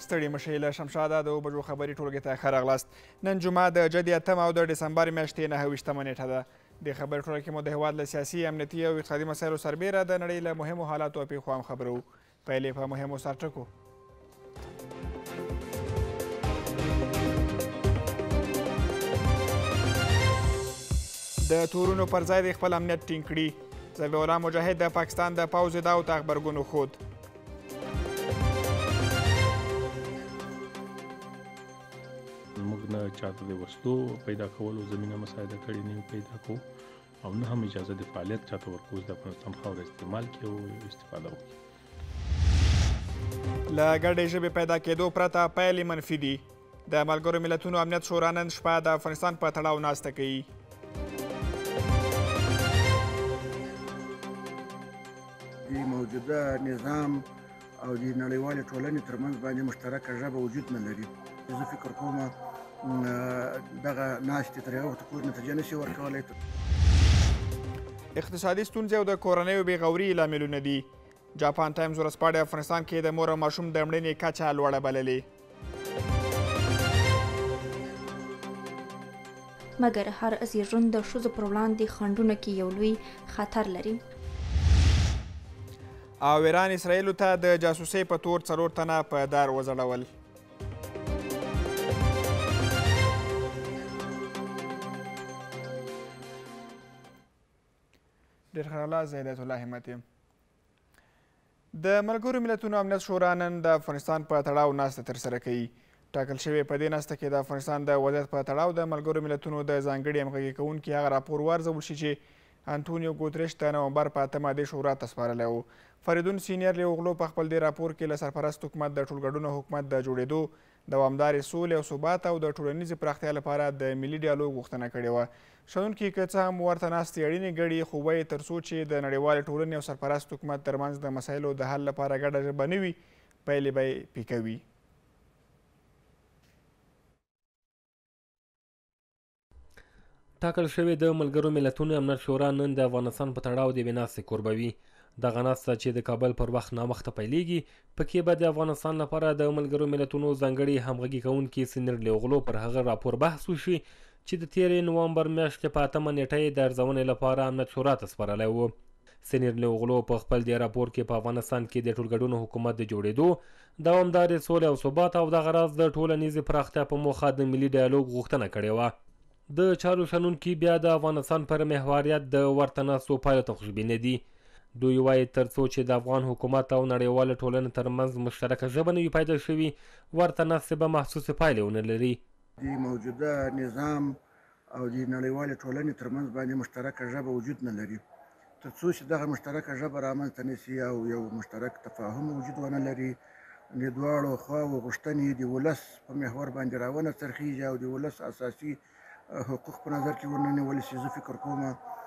ستړي مشئ له شمشاده د 7 بجو خبري ټولګې ته ښه راغلاست. نن جمعه د جدي 8 او د ډسمبر میاشتې 9 نیټه ده. د خبري ټولګې کې مو د هېواد له سیاسي، امنیتي او اقتصادي مسایلو سربیره د نړۍ له مهمو حالاتو او پیښو هم خبرو. پیل یې په مهمو سرټکو. د تورونو پر ځای د خپل امنیت ټینګ کړي. ذبیح الله مجاهد د پاکستان د پوځ ادعاو ته غبرګون وښود. موږ نه چاته د وسلو پیدا کولو زمینه مساعده کړې نه پیدا کوو او نه هم اجازه د فعالیت چاته ورکوو د افغانستان خاوره استعمال کړي او استفاده وکړي. له ګډې ژبې پیدا کېدو پرته پایلې منفي دي. د ملګرو ملتونو امنیت شورا نن شپه د افغانستان په تړاو ناسته کوي. د موجوده نظام او د نړیوالې ټولنې ترمنځ باندې مشترکه ژبه وجود نه لري. زه فکر کوم دغه ناستې تر هغه وخته پورې نتیجه نشي ورکولی. اقتصادي ستونزې او د کورنیو بېغوري لاملونه دي. جاپان ټایمز ورځپاڼې افغانستان کې د مور او ماشوم د مړینې کچه لوړه بللې. مګر هر زیږون د ښځو پر وړاندې خنډونه کې یو لوی خطر لري. او ایران اسرائیلو ته د جاسوسۍ په تور 4 تنه په دار وځړول. ډېر ښه راغلاست. زه هدایت الله همت یم. د ملګرو ملتونو امنیت شورا نن د افغانستان په تړاو ناسته ترسره کوي. ټاکل شوې په دې ناسته کې د افغانستان د وضعیت په تړاو د ملګرو ملتونو د ځانګړي همغږي کوونکي هغه راپور وارزول شي چې انټونیو ګوتریش د نومبر په 8 دې شورا ته سپارلی و. فریدون سینیر لیوغلو په خپل دې راپور کې له سرپرست حکومت د ټولګډون حکومت د جوړېدو، دوامدارې سولې او ثبات او د ټولنیزې پراختیا لپاره د ملي ډیالوګ غوښتنه کړې وه. شنونکي که څه هم ورته ناستې اړینې ګڼي، خو وایي تر څو چې د نړیوالې ټولنې او سرپرست حکومت ترمنځ د مسایلو د حل لپاره ګډه ژبه نه وي، پیلې به یې پیکوي. ټاکل شوې د ملګرو ملتونو امنیت شورا نن د افغانستان په تړاو د یوې ناستې کوربوي. دغه ناسته چې د کابل پر وخت نامخته پیلیږي، پکې به د افغانستان لپاره د ملګرو ملتونو ځانګړي همغږي کوونکي سینیر لیوغلو پر هغه راپور بحث وشي چې د تېرې نومبر میاشتې په 8 نیټه یې د ارزونې لپاره امنیت شورا ته سپارلی و. سینیر لیوغلو په خپل دې راپور کې په افغانستان کې د ټولګډون حکومت د جوړېدو، دوامدارې سولې او ثبات او دغه راز د ټولنیزې پراختیا په موخه د ملي ډیالوګ غوښتنه کړې وه. د چارو شنونکي بیا د افغانستان پر محوریت د ورته ناستو پایلو ته خوشبینه دي. دوی وایي تر څو چې د افغان حکومت او نړیواله ټولنې ترمنځ مشترکه ژبه نه وي پیدا شوي، ورته ناستې به محسوسې پایلې ونه لري. د موجوده نظام او د نړیوالې ټولنې ترمنځ باندې مشترکه ژبه وجود نه لري. تر څو چې دغه مشترکه ژبه رامنځته نه سي او یو مشترک تفاهم وجود ونه لري، د دواړو خواوو غوښتنې د ولس په محور باندې راونه څرخیږي او د ولس اساسي حقوق په نظر کې ونه نیول شي، زه فکر کوم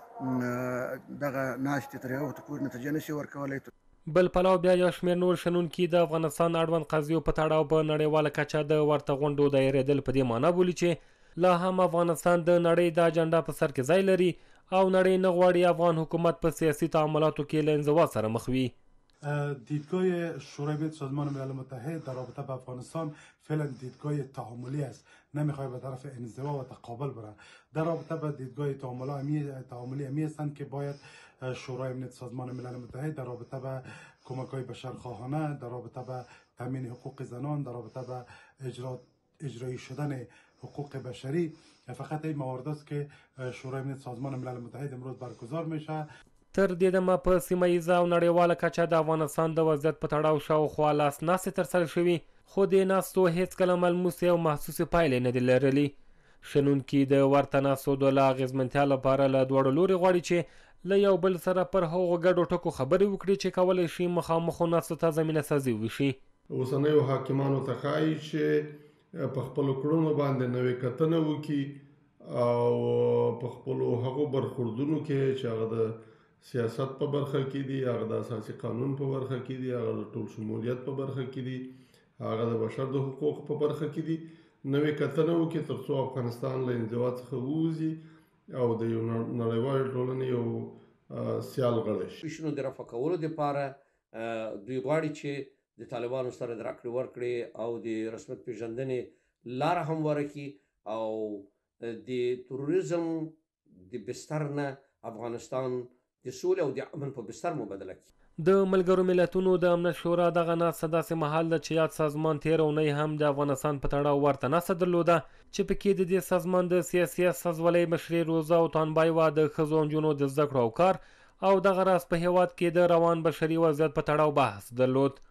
دغه ناستې تر هغه وخته پورې نتیجه نشي ورکولی. بل پلو بیا یو شمېر نور شنونکي د افغانستان اړوند قضیو په تړاو په نړیواله کچه د ورته غونډو دایرېدل په دې معنا بولي چې لا هم افغانستان د نړۍ د اجنډا په سر کې ځای لري او نړۍ نه غواړي افغان حکومت په سیاسي تعاملاتو کې له انزوا سره مخ وي. دیدگاه شورای امنیت سازمان ملل متحد در رابطه با افغانستان فعلا دیدگاه تعاملی است، نمیخواد به طرف انزوا و تقابل بره. در رابطه با دیدگاه تعاملی امی هستند که باید شورای امنیت سازمان ملل متحد در رابطه با کمک‌های بشرخواهانه، در رابطه با تامین حقوق زنان، در رابطه با اجرایی شدن حقوق بشری، فقط این موارد است که شورای امنیت سازمان ملل متحد امروز برگزار میشه. تر دې دمه په سیمه ییزه او نړیواله کچه د افغانستان د وضعیت په تړاو شاوخوا لاس ناستې ترسره شوي، خو دې ناستو هېڅکله ملموسې او محسوسې پایلې نه دي لرلي. شنونکي د ورته ناستو د لا اغېزمنتیا لپاره له دواړو لوري غواړي چې له یو بل سره پر هغو ګډو ټکو خبرې وکړي چې کولی شي مخامخو ناستو ته زمینه سازي وشي. اوسنیو حاکمانو ته ښایي چې په خپلو کړنو باندې نوې کتنه وکړي او په خپلو هغو برخوردونو کې چې هغه د سیاست په برخه کې دي، هغه د اساسي قانون په برخه کې دي، هغه د ټول شمولیت په برخه کې دي، هغه د بشر د حقوقو په برخه کې دي، نوې کتنه وکړي تر څو افغانستان له انزوا څخه ووځي او د یو نړیوالې ټولنې یو سیال غړی شي. شنو د رفع کولو دپاره دوی غواړي چې د طالبانو سره د راکړې ورکړې او د رسمیت پیژندنې لاره هم ورکړي او د تروریزم د بستر نه افغانستان د سولې او د امن په بستر مبادله کړي. د ملګرو ملتونو د امنیت شورا دغه ناسته داسې مهال ده چې یاد سازمان تېره اونۍ هم د افغانستان په تړاو ورته ناسته درلوده چې پکې د دې سازمان د سیاسي استازولۍ مشرې روزا او تانبایوا د ښځو او نجونو د زده کړو او کار او دغه راز په هیواد کې د روان بشري وضعیت په تړاو بحث درلود.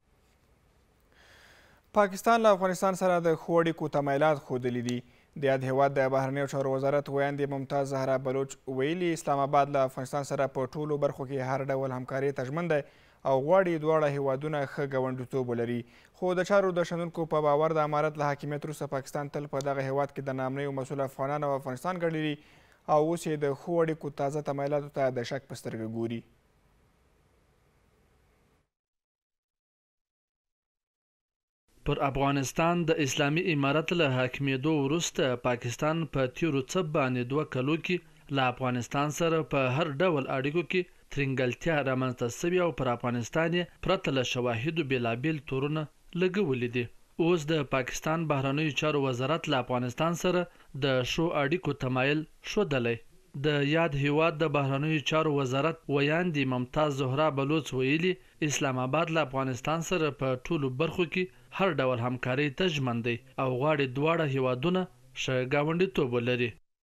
پاکستان له افغانستان سره د ښو اړیکو تمایلات ښودلي دي. د یاد هیواد د بهرنیو چارو وزارت ویاندې ممتاز زهرا بلوچ ویلي اسلام آباد له افغانستان سره په ټولو برخو کې هر ډول همکاري ته ژمن دی او غواړي دواړه هیوادونه ښه ګاونډیتوب ولري. خو د چارو د شنونکو په باور د امارت له حاکمیت وروسته پاکستان تل په دغه هیواد کې د ناامنیو مسؤل افغانان او افغانستان ګڼلي او اوس یې د ښو اړیکو تازه تمایلاتو ته د شک په سترګه ګوري. پر افغانستان د اسلامي امارت له حاکمیدو وروسته پاکستان په تیرو څه باندې 2 کلو کې له افغانستان سره په هر ډول اړیکو کې ترنګلتیا رامنځته شوې او پر افغانستان یې پرته له شواهدو بېلابېل تورونه لګولي دي. اوس د پاکستان بهرنیو چارو وزارت له افغانستان سره د ښو اړیکو تمایل ښودلی. د یاد هیواد د بهرنیو چارو وزارت ویاندې ممتاز زهرا بلوچ ویلي اسلام آباد له افغانستان سره په ټولو برخو کې هر ډول همکاري ته ژمن دی او غواړي دواړه هیوادونه ښه ګاونډیتوب ولري.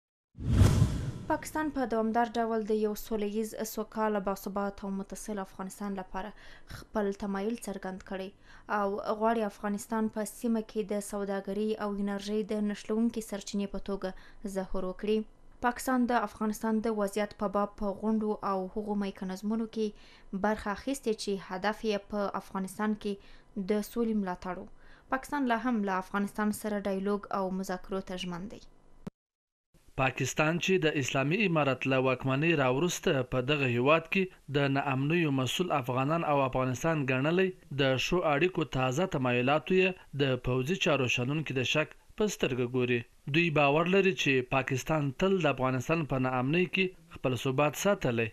پاکستان په دوامدار ډول د یو سوله ییز سوکاله باثباته او متصل افغانستان لپاره خپل تمایل څرګند کړی او غواړي افغانستان په سیمه کې د سوداګرۍ او انرژۍ د نښلونکې سرچینې په توګه ظهور وکړي. پاکستان د افغانستان د وضعیت په باب په غونډو او هغو میکانیزمونو کې برخه اخیستې چې هدف یې په افغانستان کې د سولې ملاتړ و. پاکستان لا هم له افغانستان سره ډایلوګ او مذاکرو ته ژمن دی. پاکستان چې د اسلامي امارت له واکمنۍ راوروسته په دغه هیواد کې د ناامنیو مسؤل افغانان او افغانستان ګڼلی د ښو اړیکو تازه تمایلاتو یې د پوځي چارو شنونکي د شک په سترګه ګوري. دوی باور لري چې پاکستان تل د افغانستان په ناامنۍ کې خپل ثبات ساتلی.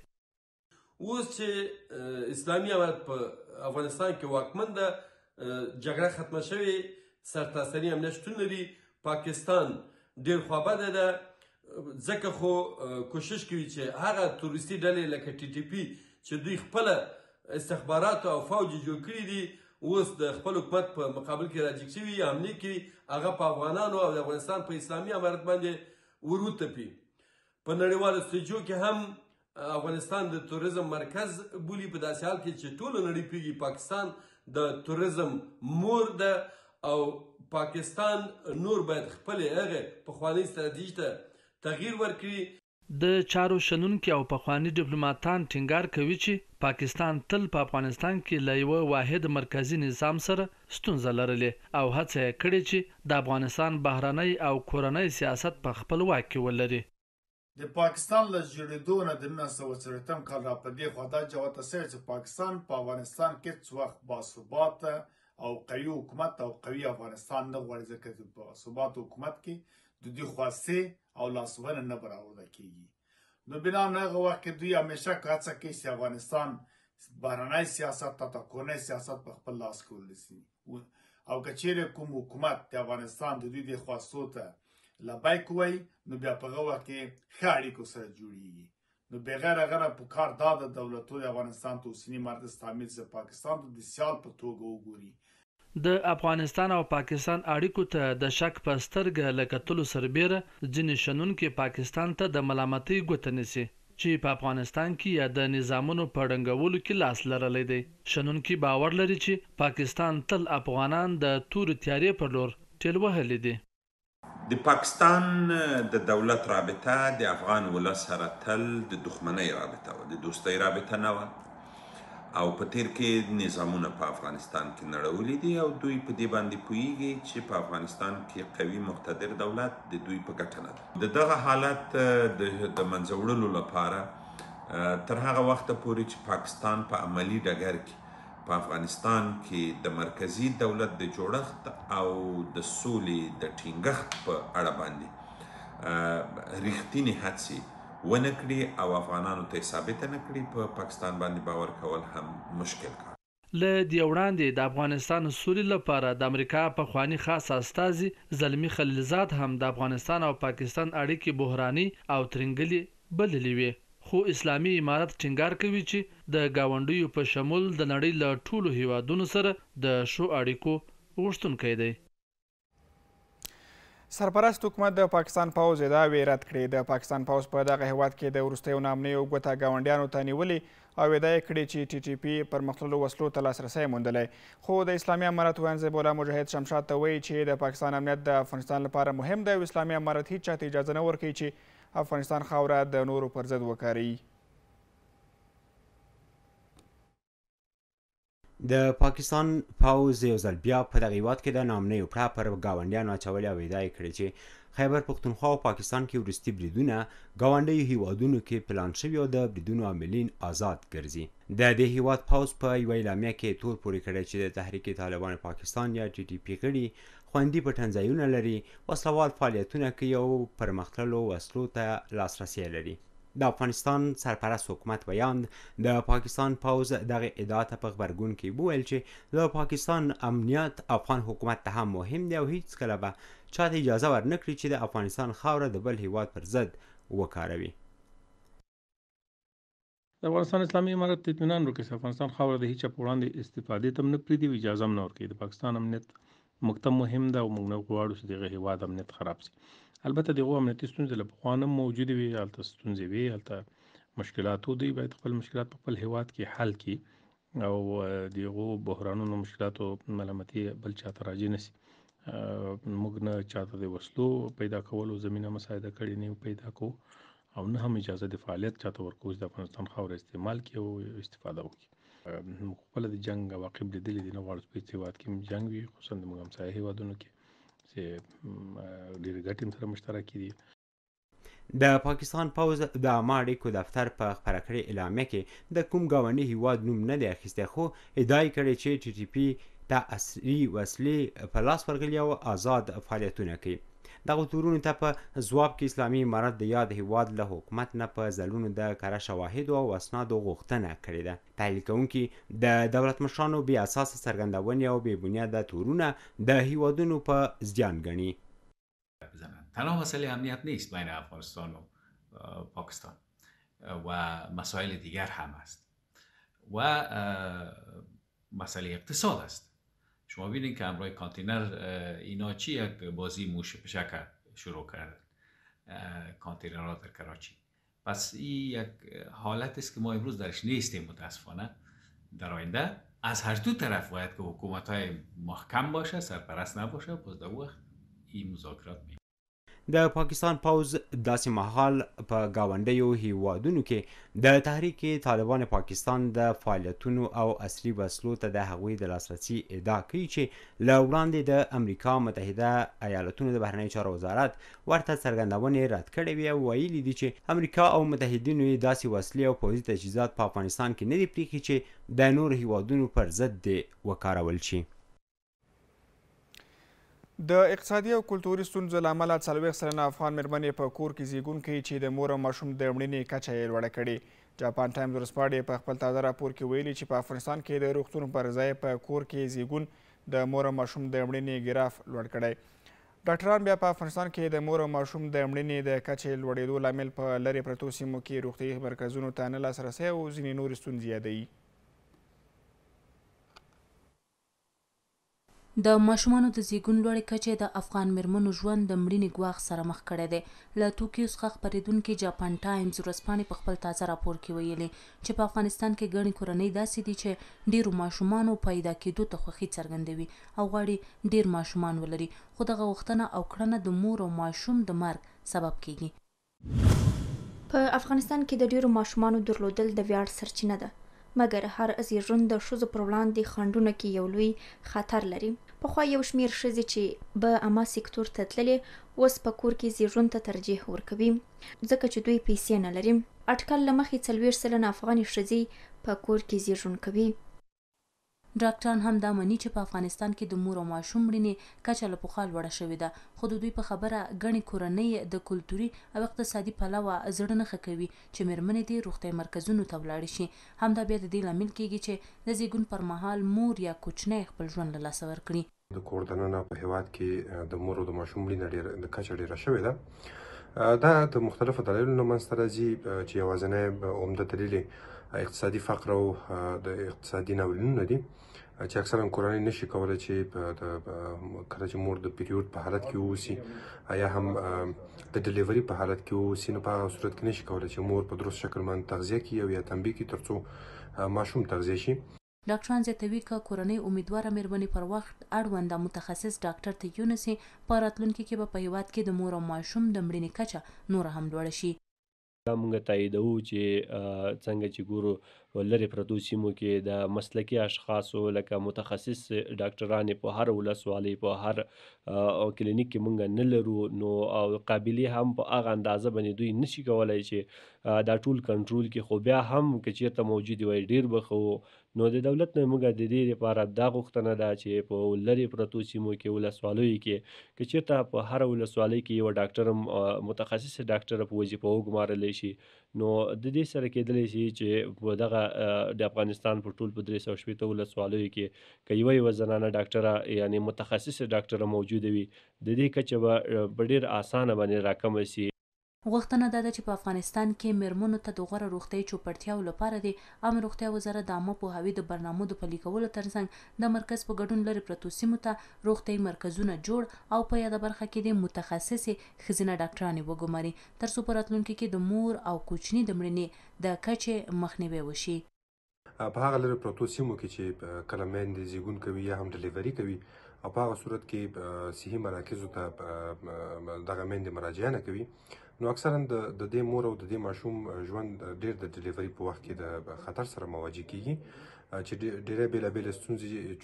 اوس چې اسلامي امارت په افغانستان کې واکمن ده، جګړه ختمه شوې، سرتاسري امنیت شتون لري، پاکستان ډېر خوابده ده، ځکه خو کوشش کوي چې هغه تروریستي ډلې لکه ټي ټي پي چې دوی خپله استخبارات او فوج جوړ کړي دي اوس د خپل حکومت په مقابل کې راجګ شوي حملې کوي، هغه په افغانانو او د افغانستان په اسلامي امارت باندې ور وتپي. په نړیوالو سټیجو کې هم افغانستان د توریزم مرکز بولي، په داسې حال کې چې ټوله نړۍ پوهېږي پاکستان د توریزم مور ده او پاکستان نور باید خپلې هغې پخوانۍ ستراتیژۍ ته تغییر ورکړي. د چارو شنونکي او پخواني ډیپلوماتان ټینګار کوي چې پاکستان تل په افغانستان کې له یوه واحد مرکزي نظام سره ستونزه لرلې او هڅه یې کړې چې د افغانستان بهرنی او کورنی سیاست په خپل واک کې ولري. د پاکستان له جوړېدو نه د 1940 کال را په دې خوا دا جوته شوې چې پاکستان په افغانستان کې څه وخت باثباته او قوي حکومت او قوي افغانستان نه غواړي، ځکه چې په باثباته حکومت کې د دوی خواستې او لاسوهنه نه برآورده کېږي. نو بنا هغه وخت کې دوی همیشه هڅه کوي چې افغانستان بهرنی سیاست او کورنی سیاست په خپل لاس کې ولري او که چیرې کوم حکومت د افغانستان د دوی د خواستو ته لبیک وایي نو بیا په هغه وخت کې ښه اړیکو سره جوړېږي. نو بغیر هغه نه پکار دا د دولتونو د افغانستان ته اوسني مرکز تعمیر چې پاکستان ته د سیال په توګه وګوري. د افغانستان او پاکستان اړیکو ته د شک په سترګه له کتلو سربیره ځینې شنونکي پاکستان ته د ملامتۍ ګوته نیسي چې په افغانستان کې یا د نظامونو په ړنګولو کې لاس لرلی دی. شنونکي باور لري چې پاکستان تل افغانان د تورې تیارې پر لور ټېل وهلی دي. د پاکستان د دولت رابطه د افغان ولس سره تل د دښمنۍ رابطه وه، د دوستۍ رابطه نه وه او په تیر کې نظامونه په افغانستان کې نړولي دي او دوی په دې باندې پوهیږي چې په افغانستان کې قوي مقتدر دولت د دوی په ګټه نه ده. د دغه حالت د منځه وړلو لپاره تر هغه وخته پورې چې پاکستان په عملي ډګر کې په افغانستان کې د مرکزي دولت د جوړښت او د سولې د ټینګښت په اړه باندې ریښتینې هڅې ونه کړي او افغانانو ته ثابته نه کړي، په پاکستان باندې باور کول هم مشکل کار. له دې وړاندې د افغانستان سولې لپاره د امریکا پخواني خاص استازي زلمي خلیلزاد هم د افغانستان او پاکستان اړیکې بحراني او ترنګلې بللې وې، خو اسلامي امارت ټینګار کوي چې د ګاونډیو په شمول د نړۍ له ټولو هیوادونو سره د ښو اړیکو غوښتونکی دی. سرپرست حکومت د پاکستان پوځ ادعاوې رد کړې. د پاکستان پوځ په دغه هیواد کې د وروستیو ناامنیو ګوته ګاونډیانو ته نیولې او ادعا یې کړې چې ټي ټي پي پرمختللو وسلو ته لاسرسی موندلی. خو د اسلامي امارت ویاند ذبیح الله مجاهد شمشاد ته وایي چې د پاکستان امنیت د افغانستان لپاره مهم دی او اسلامي امارت هیڅ چاته اجازه نه ورکوي چې افغانستان خاوره د نورو پر ضد وکاروي. د پاکستان پوځ یو ځل بیا په دغه هیواد کې د ناامنیو پړه پر ګاونډیانو اچولې او ادعا یې کړې چې خیبر پښتونخوا او پاکستان کې وروستي بریدونه ګاونډیو هیوادونو کې پلان شوي او د بریدونو عاملین آزاد ګرځي. د دې هیواد پوځ په یوه اعلامیه کې تور پورې کړی چې د تحریک طالبان پاکستان یا ټي ټي پي غړي خوندي پټنځایونه لري، وسلوال فعالیتونه کوي او پرمختللو وسلو ته لاسرسی لري. د افغانستان سرپرست حکومت ویاند د پاکستان پوځ دغه ادعا ته په غبرګون کې وویل چې د پاکستان امنیت افغان حکومت ته هم مهم دی او هیڅکله به چاته اجازه ورنه کړي چې د افغانستان خاوره د بل هیواد پر ضد وکاروي. د افغانستان اسلامي امارت اطمینان ورکوي چې افغانستان خاوره د هیچا په وړاندې استفادې ته نه پرېږدي او اجازه هم نه ورکوي. د پاکستان امنیت موږ ته مهم ده او موږ نه غواړو چې دغه هیواد امنیت خراب شي. البته دغه امنیتي ستونزې له پخوا نه موجودې وي، هلته ستونزې وي، هلته مشکلات و. دوی باید خپل مشکلات په خپل هیواد کې حل کړي او دغو بحرانونو مشکلاتو ملامتي بل چاته راجع نه سي. موږ نه چاته د وسلو پیدا کولو زمینه مساعده کړې نه پیدا کوو او نه هم اجازه د فعالیت چاته ورکوو چې د افغانستان خاوره استعمال کړي او استفاده وکړي. موږ خپله د جنګ عواقب لیدلي دي، نه غواړو چې په هېڅ هېواد کې جنګ وي، خصوصا د موږ همسایه هېوادونو کې چې ډېرې ګټې هم سره مشترکې دي. د پاکستان پوځ د عامه اړیکو دفتر په خپره کړې اعلامیه کې د کوم ګاونډي هیواد نوم نه دی اخیستی، خو ادعا یې کړې چې ټي ټي پي ته عصري وسلې په لاس ورغلي او آزاد فعالیتونه کوي. دغو تورونو ته په ځواب کې اسلامي امارت د یاد هیواد له حکومت نه په ځلونو د کره شواهدو او اسنادو غوښتنه کړې ده. تحلیل کوونکي د دولتمشرانو بې اساسه څرګندونې او بې بنیاده تورونه د هیوادونو په زیان ګڼي. تنها مسئله امنیت نیست بین افغانستان و پاکستان و مسائل دیگر هم است و مسئله اقتصاد است. شما ببینید که امروز کانتینر اینا چی یک بازی موش پشک شروع کرد کانتینرها در کراچی. پس این یک حالت است که ما امروز درش نیستیم متاسفانه. در آینده از هر دو طرف باید که حکومت‌های محکم باشه، سرپرست نباشه، باز در وقت این مذاکرات می د پاکستان پوځ داسې مهال په ګاونډیو هیوادونو کې د تحریک طالبان پاکستان د فعالیتونو او عصري وسلو ته د هغوی د لاسرسي ادعا کوي چې له وړاندې د امریکا متحده ایالتونو د بهرنیو چارو وزارت ورته څرګندونې رد کړې وې او ویلي دي چې امریکا او متحدینو یې داسې وسلې او پوځي تجهیزات په افغانستان کې نه دي پرېښي چې د نورو هیوادونو پر ضد دې وکارول شي. د اقتصادي او کلتوري ستونزو له امله 40 سلنه افغان مېرمنې په کور کې زیږون کوي چې د مور او ماشوم د مړینې کچه یې لوړه کړې. جاپان ټایمز ورځپاڼې په خپل تازه راپور کې ویلي چې په افغانستان کې د روغتون پر ځای په کور کې زیږون د مور او ماشوم د مړینې ګراف لوړ کړی. ډاکټران بیا په افغانستان کې د مور او ماشوم د مړینې د کچې لوړېدو لامل په لرې پرتو سیمو کې روغتیایي مرکزونو ته نه لاسرسی او ځینې نورې ستونزې یادوي. د ماشومانو د زیږون لوړې کچې د افغان مېرمنو ژوند د مړینې ګواښ سره مخ کړی دی. له توکیو څخه خپرېدونکي جاپان ټایمز ورځپاڼې په خپل تازه راپور کې ویلي چې په افغانستان کې ګڼې کورنۍ داسې دي چې ډېرو ماشومانو پیدا کېدو ته خوښي څرګندوي او غواړي ډېر ماشومان ولري، خو دغه غوښتنه او کړنه د مور او ماشوم د مرګ سبب کیږي. په افغانستان کې د ډېرو ماشومانو درلودل د ویاړ سرچینه ده، مګر هر زیږون د ښځو پر وړاندې خنډونه کې یو لوی خطر لري. پخوا یو شمېر ښځې چې به عامه سکتور ته تللې اوس په کور کې زیږون ته ترجیح ورکوي ځکه چې دوی پیسې نه لري. اټکل له مخې 40 سلنه افغاني ښځې په کور کې زیږون کوي. ډاکټران هم دا مني چې په افغانستان کې د مور او ماشوم مړینې کچه له پخوا لوړه شوې ده، خو د دوی په خبره ګڼې کورنۍ د کلتوري او اقتصادي پلوه زړه نه ښه کوي چې مېرمنې دې روغتیايي مرکزونو ته ولاړې شي. همدا بیا د دې لامل کیږي چې د زیږون پر مهال مور یا کوچنی خپل ژوند له لاسه ورکړي. د کور دننه په هیواد کې د مور او د ماشوم مړینه د کچه ډیره شوې ده. دا د مختلفو دلایلو منځته راځي چې یوازینی عمده دلیل اقتصادي فقر او د اقتصادي ناورینونه دي چې اکثرا کورنۍ نشي کولی چې کله چې مور د پیریود په حالت کې واوسي یا هم د ډلیوري په حالت کې واوسي، نو په هغه صورت کې نشي کولی چې مور په درست شکل باندې تغذیه کړي او یا تنبیه کړي تر څو ماشوم تغذیه شي. ډاکټران زیاتوي که کورنۍ امیدواره مېرمنې پر وخت اړونده متخصص ډاکټر ته یونسي، په راتلونکي کې به په هیواد کې د مور او ماشوم د مړینې کچه نوره هم لوړه شي. دا موږ تاییدوو چې څنګه چې ګورو لرې پرتو سیمو کې د مسلکي اشخاصو لکه متخصص ډاکټرانې په هر ولسوالۍ په هر کلینیک کې موږ نه لرو، نو او قابلې هم په هغه اندازه باندې دوی نشي کولی چې دا ټول کنټرول کړي، خو بیا هم که چېرته موجود وای ډېر به ښه. نو د دولت نه موږ د دې لپاره دا غوښتنه ده چې په لرې پرتو سیمو کې ولسوالیو کې که چېرته په هره ولسوالۍ کې یو ډاکټر متخصص ډاکټر په وظیفه وګمارلی شي، نو د دې سره کېدلی شي چې په دغه د افغانستان په ټول په 360 ولسوالیو کې که یوه زنانه ډاکټره یعنی متخصص ډاکټره موجوده وي، د دې کچه به په ډېر اسانه باندې راکمه شي. غوښتنه دا ده چې په افغانستان کې مېرمنو ته د غوره روغتیايي چوپړتیاو لپاره د عامه روغتیا وزارت د عامه پوهاوي د برنامو د پلي کولو ترڅنګ د مرکز په ګډون لرې پرتو سیمو ته روغتیايي مرکزونه جوړ او په یاده برخه کې د متخصصې ښځینه ډاکټرانې وګماري، تر څو په راتلونکي کې د مور او کوچني د مړینې د کچې مخنیوی وشي. په هغه لرې پرتو سیمو کې چې کله میندې زیږون کوي یا هم ډلیوري کوي او په هغه صورت کې صحي مراکزو ته دغه میندې مراجعه نه کوي، نو اکثرا د دې مور او د دې ماشوم ژوند ډېر د ډلیوري په وخت کې د خطر سره مواجه کیږي چې ډېرې بېلابېلې ستونزې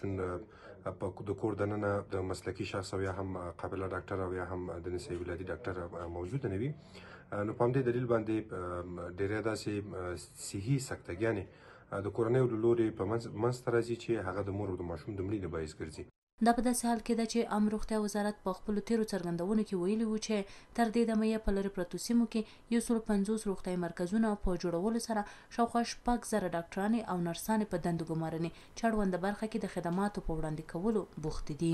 چون د کور دننه د مسلکي شخص او یا هم قابله ډاکټر او یا هم د نسایي ولادي ډاکټر موجود نه وي، نو په همدې دلیل باندې ډېرې داسې صحي سکتګیانې د کورنیو له لورې په منځته راځي چې هغه د مور او د ماشوم د مړینې باعث ګرځي. دا په داسې حال کې ده چې عامه روغتیا وزارت په خپلو تیرو څرګندونو کې ویلي وو چې تر دې دمه یې په لرې پرتو سیمو کې 150 روغتیايي مرکزونه په جوړولو سره شاوخوا 6,000 ډاکټرانې او نرسانې په دندو ګمارنې چې اړونده برخه کې د خدماتو په وړاندې کولو بوختې دي.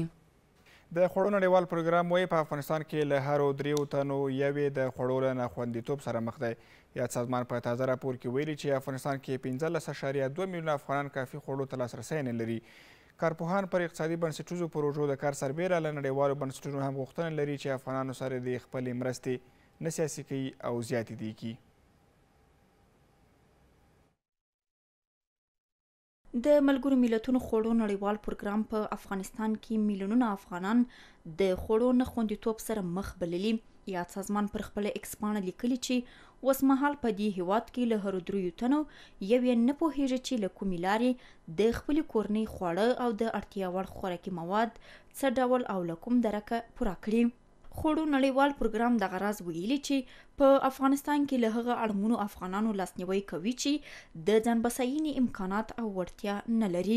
د خوړو نړیوال پروګرام وایي په افغانستان کې له هرو 3 تنو یوې د خوړو له ناخوندیتوب سره مخ دی. یاد سازمان په تازه راپور کې ویلي چې افغانستان کې 15.2 میلیونه افغانان کافي خوړو ته لاسرسی نه لري. کارپوهان پر اقتصادي بنسټیزو پروژو د کار سربیره له نړیوالو بنسټونو هم غوښتنه لري چې افغانانو سره د خپلې مرستې نه سیاسي کوي او زیاتې دې کړي. د ملګرو ملتونو خوړو نړیوال پروګرام په افغانستان کې میلیونونه افغانان د خوړو نه خوندیتوب سره مخ بللي. یاد سازمان پر خپل ایکس پاڼه لیکلي چې اوسمهال په دې هیواد کې له هرو 3 تنو یوې نه پوهیږي چې له کومې لارې د خپلې کورنۍ خواړه او د اړتیا وړ خوراکي مواد څه ډول او له کوم درکه پوره کړي. خوړو نړیوال پروګرام دغه راز ویلي چې په افغانستان کې له هغه اړمنو افغانانو لاسنیوی کوي چې د ځان بساینې امکانات او وړتیا نه لري.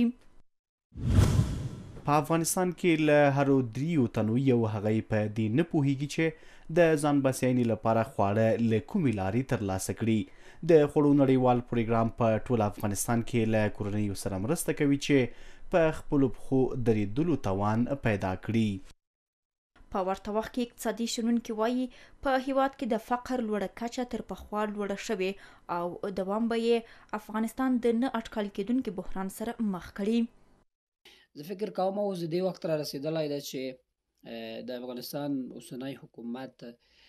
په افغانستان کې له هرو 3 تنو یو هغه په دې نه پوهیږي چې د ځان بسیاینې لپاره خواړه له کومې لارې ترلاسه کړي. د خوړو نړیوال پروګرام په ټول افغانستان کې له کورنیو سره مرسته کوي چې په خپلو پښو درېدلو توان پیدا کړي. په ورته وخت کې اقتصادي شنونکي وایي په هیواد کې د فقر لوړه کچه تر پخوا لوړه شوې او دوام به یې افغانستان د نه اټکل کېدونکي بحران سره مخ کړي. زه فکر کوم اوس د دې وخت را رسېدلی ده چې د افغانستان اوسنی حکومت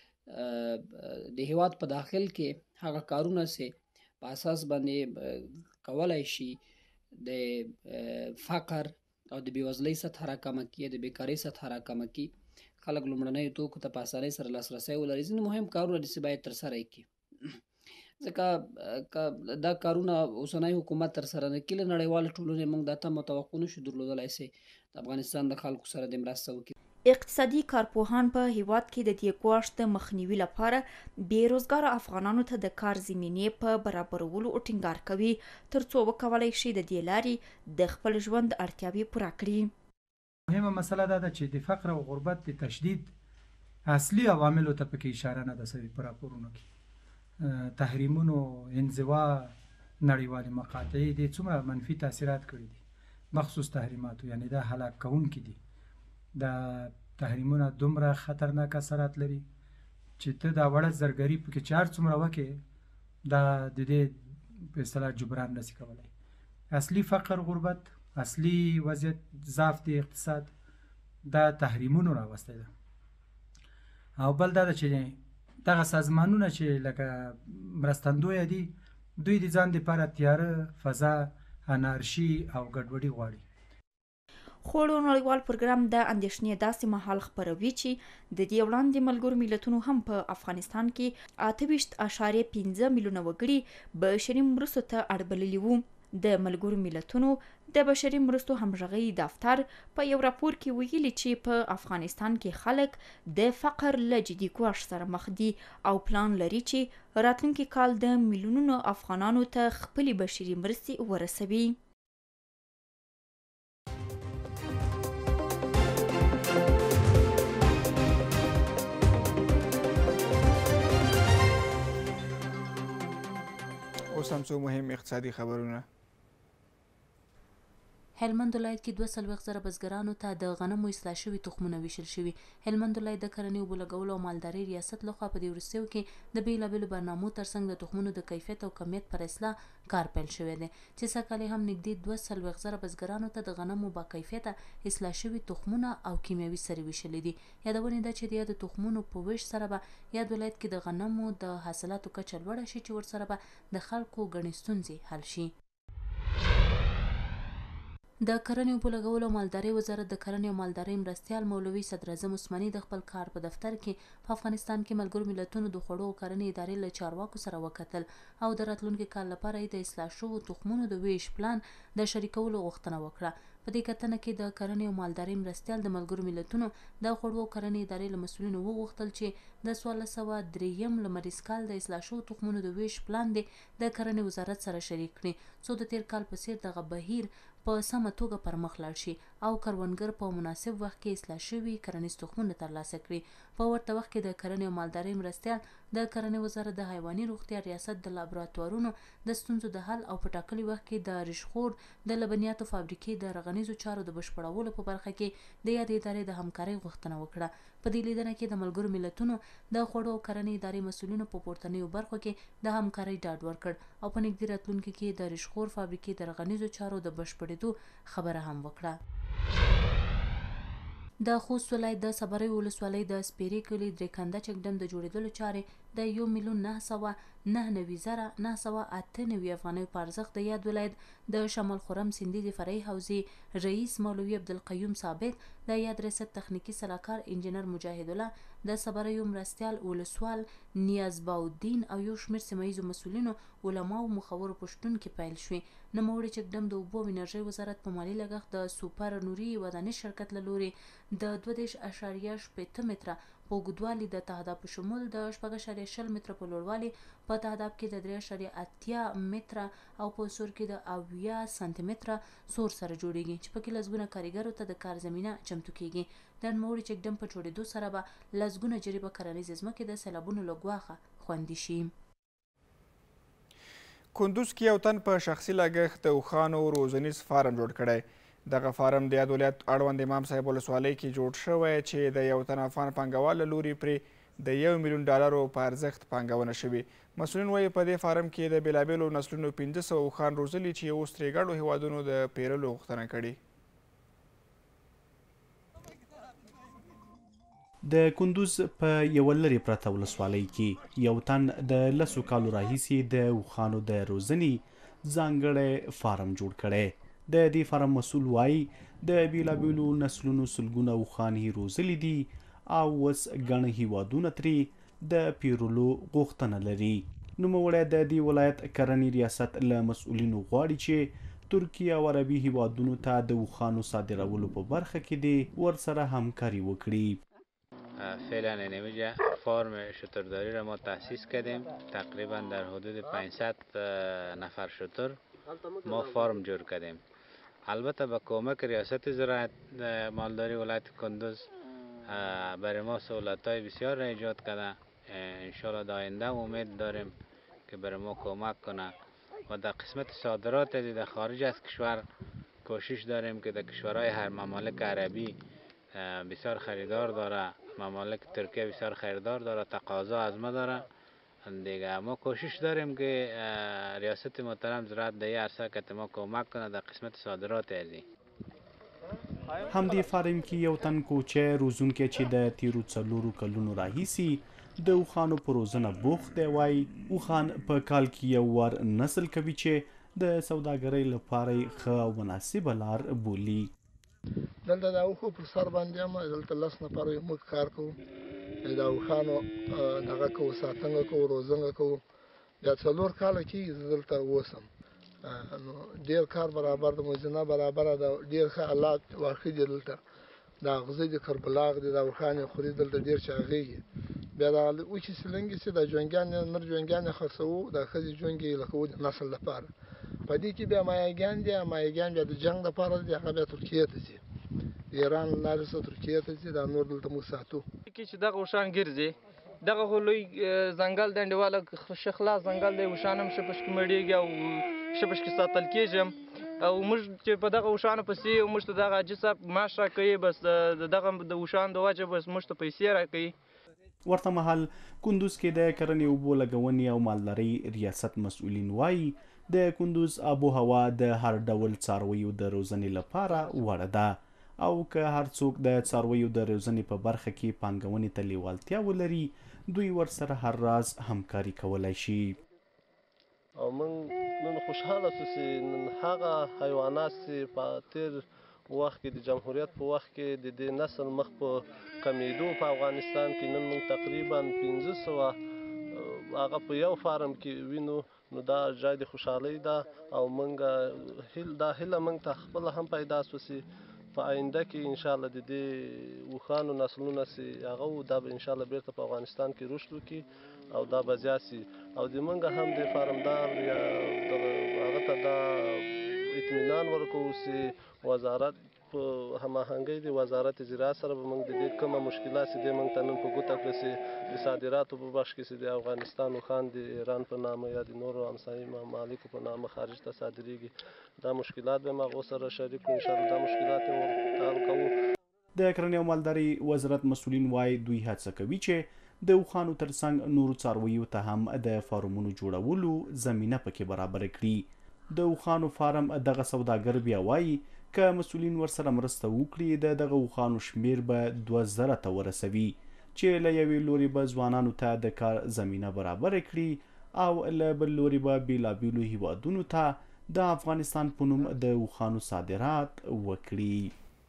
د هیواد په داخل کې هغه کارونه چې په اساس باندې کولای شي د فقر او د بېوزلۍ سطح راکمه کړي، د بیکارۍ سطح راکمه کړي، خلک لومړنیو توکو ته په اسانۍ سره لاسرسی ولري. ځینې مهم کارونه داسې باید ترسره کړي، ځکه دا کارونه اوسنی حکومت ترسره نه کړي. له نړیواله ټولنې موږ دا تمه توقع نشو درلودلی چې د افغانستان د خلکو سره د مرسته وکړي. اقتصادي کارپوهان په هیواد کې د دې ګواښ د مخنیوي لپاره بیروزګاره افغانانو ته د کار زمینې په برابرولو ټینګار کوي ترڅو وکولای شي د دې لارې د خپل ژوند اړتیاوې پوره کړي. مهمه مسله دا ده چې د فقر او غربت د تشدید اصلي عواملو ته پکې اشاره نه ده سوې په راپورونو کې. تحریمونو، انزوا، نړیوالې مقاطعې دې څومره منفي تاثیرات کړي دي، مخصوص تحریماتو، یعنی دا هلاک کوونکي دي. دا تحریمونه دومره خطرناک اثرات لري چې ته دا وړه زرګري پکې چې هر څومره وکې دا د دې په اصطلاح جبران نشي کولی. اصلي فقر، غربت، اصلي وضعیت ضعف د اقتصاد دا تحریمونو راوستی ده. او بل دا ده چې دغه سازمانونه چې لکه مرستندویه دي دوی د ځان دپاره تیاره، فضا، انارشي او ګډوډي غواړي. خوړو نړیوال پروګرام د اندېښنې داسې مهال خپروي چې د دې وړاندې ملګرو ملتونو هم په افغانستان کې 28.5 میلیونه وګړي بشري مرستو ته اړ بللي وو. د ملګرو ملتونو د بشري مرستو همغږۍ دفتر په یو راپور کې ویلي چې په افغانستان کې خلک د فقر له جدي ګواښ سره مخ دي او پلان لري چې راتلونکي کال د میلیونونو افغانانو ته خپلې بشري مرستې ورسوي. اوس هم څو مهم اقتصادي خبرونه. هلمند ولایت کې 240,000 بزګرانو ته د غنمو اصلاح شوي تخمونه ویشل شوي. هلمند ولایت د کرنې اوبو لګولو او مالدارۍ ریاست لخوا په دې وروستیو کې د بېلابېلو برنامو ترڅنګ د تخمونو د کیفیت او کمیت پر اصلاح کار پیل شوی دی چې سږ کال هم نږدې 240,000 بزګرانو ته د غنمو با کیفیته اصلاح شوي تخمونه او کیمیاوي سرې ویشلې دي. یادونه ده چې د یادو تخمونو په ویش سره به یاد ولایت کې د غنمو د حاصلاتو کچه لوړه شي چې ورسره به د خلکو ګڼې ستونزې حل شي. د کرنې اوبو لګولو او مالدارۍ وزارت د کرنې او مالدارۍ مرستیال مولوي صدراعظم عثماني د خپل کار په دفتر کې په افغانستان کې ملګرو ملتونو د خوړو او کرنې ادارې له چارواکو سره وکتل او د راتلونکي کال لپاره یې د اصلاح شوو تخمونو د ویش پلان د شریکولو غوښتنه وکړه. په دې کتنه کې د کرنې او مالدارۍ مرستیال د ملګرو ملتونو د خوړو او کرنې ادارې له مسؤلینو وغوښتل چې د 1403 لمریز کال د اصلاح شوو تخمونو د ویش پلان د کرنې وزارت سره شریک کړي څو د تیر کال په څیر دغه بهیر په سمه توګه پر مخ لاړ شي او کروندګر په مناسب وخت کې اصلاح شوي کرنیز تخمونه ترلاسه کړي. په ورته وخت کې د کرنې او مالدارۍ مرستیال د کرنې وزارت د حیواني روغتیا ریاست د لابراتوارونو د ستونزو د حل او په ټاکلي وخت کې د رشخور د لبنیاتو فابریکې د رغنیزو چارو د بشپړولو په برخه کې د یادې ادارې د همکارۍ غوښتنه وکړه. په دې لیدنه کې د ملګرو ملتونو د خوړو او کرنې ادارې مسؤلینو په پورتنیو برخو کې د همکارۍ ډاډ ورکړ او په نږدې راتلونکي کې د رشخور فابریکې د رغنیزو چارو د بشپړېدو خبره هم وکړه. د خوست ولایت د صبرۍ ولسوالۍ د سپیرې کلي درېکنده چک ډم د جوړېدلو چارې د 1,909,998 افغانیو په ارزښت د یاد ولایت د شمال خرم سیندي د فرعي حوزې رئیس مولوي عبدالقیوم ثابت، د یاد ریاست تخنیکي سلاکار انجینر مجاهد الله، د صبریو مرستیال ولسوال نیاز باودین او یو شمېر سیمه ییزو مسؤلینو، علماو، مخورو په شتون کې پیل شوې. نوموړي چک ډم د اوبو او انرژۍ وزارت په مالي لګښت د سوپر نوري ودانیز شرکت له لورې د 22.8 متره په اوږدوالي د تهداب په شمول د 6.0 متره په لوړوالي په تهداب کې د 3.8 متره او په سور کې د 80 سانتي متره سور سره جوړیږي چې پکې لسګونه کارګرو ته د کار زمینه چمتو کیږي. د نوموړي چک ډم په جوړېدو سره به لسګونه جریبه کرنیزې ځمکې د سیلابونو له ګواښه خوندي شي. کندوز کې یو تن په شخصي لګښت د اوښانو روزنیز فارم جوړ کړی. دغه فارم د یاد ولایت اړوند امام صاحب ولسوالۍ کې جوړ شوی چې د یو تن افغان پانګوال له لورې پرې د $1 میلیون په ارزښت پانګونه شوې. مسؤلین وایي په دې فارم کې د بېلابېلو نسلونو 1500 اوښان روزلي چې اوس ترې ګڼو هیوادونو د پیرلو غوښتنه کړې. د کندوز په یوه لرې پرته ولسوالۍ کې یو تن د 10 کالو راهیسې د اوښانو د روزنې ځانګړی فارم جوړ کړی. د دې فارم مسؤل وایي د بېلابېلو نسلونو سلګونه اوښان یې روزلي دي او اوس ګڼ هیوادونه ترې د پیرلو غوښتنه لري. نوموړی د دې ولایت کرنې ریاست له مسؤلینو غواړي چې ترکیه او عربي هیوادونو ته د اوښانو صادرولو په برخه کې دې ورسره همکاري وکړي. فعلا اینجا فارم شترداری را ما تأسیس کردیم. تقریبا در حدود 500 نفر شتر ما فارم جور کردیم. البته با کمک ریاست زراعت مالداری ولایت کندوز برای ما سهولت‌های بسیار را ایجاد کرده. انشالله در آینده امید داریم که برای ما کمک کنه و در قسمت صادرات در خارج از کشور کوشش داریم که در کشورهای هر ممالک عربی بسیار خریدار داره. ممالک ترکیه بسیار خریدار داره، تقاضا از ما داره دیگه. ما کوشش داریم که ریاست محترم زراعت در این عرصه که ما کمک کنه در قسمت صادرات ازی. همدې فارم کې یو تن کوچی روزونکی چې د تیرو 4 کلونو راهیسي د اوښانو په روزنه بوخت دی، وایي اوښان په کال کې یو وار نسل کوي چې د سوداګرۍ لپاره یې ښه او مناسبه لار بولي. دلته د اوښو پر سر باندې یم، دلته 10 نفر یو موږ کار کوو، د اوښانو دغه کوو، ساتنه کوو، روزنه کوو. بیا 4 کاله کېږي زه دلته اوسم. نو ډېر کار برابر د موزینه برابره ده، ډېر ښه حالات واښه دي دلته. د اغزه دي، کربلاغ دي، د اوښانې خوري دلته ډېر چاغېږي. بیا د اوښې سلنګې چې د جونګیانې نر جونګیانې خرڅوو، د ښځې جونګې یې لکوو د نسل لپاره. په دې کې بیا مایاګان دي، مایاګان بیا د جنګ لپاره دي، هغه بیا ترکیې ته ځي، د ایران له لارې څخه ترکیې ته ځي، دا نور دلته موږ ساتو. چې دغه اوښان ګرځي، دغه خو لوی ځنګل دی، انډیواله ښه خلاص ځنګل دی، اوښان هم ښه پشکې مړېږي او ښه پشکې ساتل کېږي. او موږ چې په دغه اوښانو پسې یو، موږ ته دغه حاجي صاحب معاش راکوي، بس دغه د اوښانو د وجه بس موږ ته پیسې راکوي. ورته مهال کندوز کې د کرنې، اوبو لګونې او مالدارۍ ریاست مسؤلین وایي د کندوز آب و هوا د هر ډول څارویو د روزنې لپاره وړه ده، او که هر څوک د څارویو د روزنې په برخه کې پانګونې ته لیوالتیا ولري، دوی ورسره هر راز همکاري کولی شي. او موږ نن خوشحاله شو چې نن هغه حیوانات چې په تیر وخت کې د جمهوریت په وخت کې د دې نسل مخ په کمیدو په افغانستان کې نن موږ تقریبا 1500 هغه په یو فارم کې وینو. نو دا ځای د خوشحالۍ ده، او موږ دا هیله موږ ته خپله هم پیدا شو چې په آینده کې انشاءالله د دې اوښانو نسلونه چې هغه وو، دا به انشاءالله بیرته په افغانستان کې رشد وکړي او دا به زیات شي. او د موږ هم د فارمدار یا هغه ته دا اطمینان ورکوو چې وزارت په هماهنګۍ د وزارت زراعت سره به موږ د دې کومه مشکلات چې دی موږ ته نن په ګوته کړه چې د صادراتو په بخش کې چې د افغانستان اوښان د ایران په نامه یا د نورو همسایي ممالکو په نامه خارج ته صادریږي، دا مشکلات به موږ سره شریک کړو. انشاءالله دا مشکلات یې حل کوو. د کرنې او مالدارۍ وزارت مسؤلین وایي دوی هڅه کوي چې د اوښانو ترڅنګ نورو څارویو ته هم د فارمونو جوړولو زمینه پکې برابره کړي. د اوښانو فارم دغه سوداګر بیا وایي که مسؤلین ورسره مرسته وکړي، دغه اوښانو شمیر به 2000 ته ورسوي، چې له یوې لوري به ځوانانو ته د کار زمینه برابره کړي، او له بل لوري به بېلابېلو هیوادونو ته د افغانستان په نوم د اوښانو صادرات وکړي.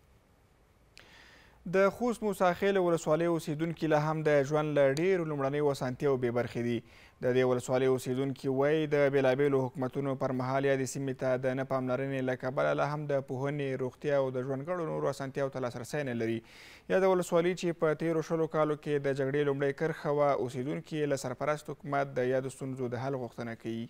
د خوست موسی ولسوالۍ اوسیدونکي لا هم د ژوند له ډېرو لومړنیو اسانتیاوو بې برخې دي. د دې ولسوالۍ اوسیدونکي وایي د بېلابېلو حکومتونو پر مهال یادې سیمې ته د نه پاملرنې له کبله لا هم د پوهنې، روغتیا او د ژوندګړو نورو اسانتیاوو ته لاسرسی نه لري. یاده ولسوالۍ چې په تېرو 20 کالو کې د جګړې لومړۍ کرښه وه، اوسیدونکي له سرپرست حکومت د یادو ستونزو د حل غوښتنه کوي.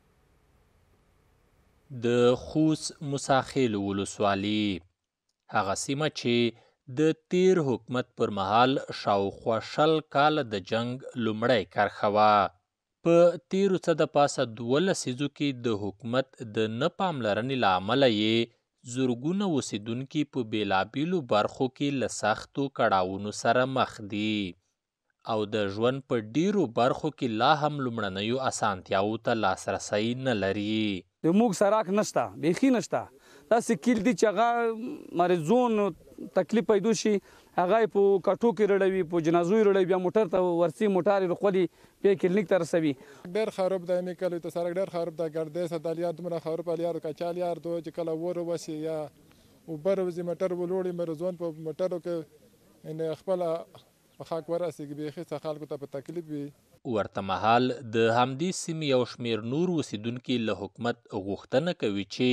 د خوست موسی ولسوالۍ هغه سیمه چې د تیر حکومت پر مهال شاوخوا 20 کاله د جنگ لومړی کرښه وه. په تیرو څه د پاسه 2 لسیزو کې د حکومت د نه پاملرنې له امله یې زرګونه اوسیدونکي په بېلابېلو برخو کې له سختو کړاوونو سره مخ دي، او د ژوند په ډیرو برخو کې لا هم لومړنیو اسانتیاوو ته لاسرسی نه لري. د موږ سراک نشته، بیخي نشته. داسې کیل دي چې هغه مریضونو تکلیف پیدا شي، هغه په کټو کې رړوي، په جنازو یې رړوي، بیا موټر ته ورسي، موټر یې رخولي بیا کلینیک ته رسوي. ډېر خراب دی میکلو ته سرک ډېر خراب دی، ګردې سدالیار دومره خراب الیار کچالیار دو چې کله ور وسی یا اوبر وزي موټر ولوړي مرزون په موټرو کې ان خپل خاک ورسیږي، بیخي څه خلکو ته په تکلیف وي. ورته مهال د همدې سیمې یو شمېر نور اوسیدونکي له حکومت غوښتنه کوي چې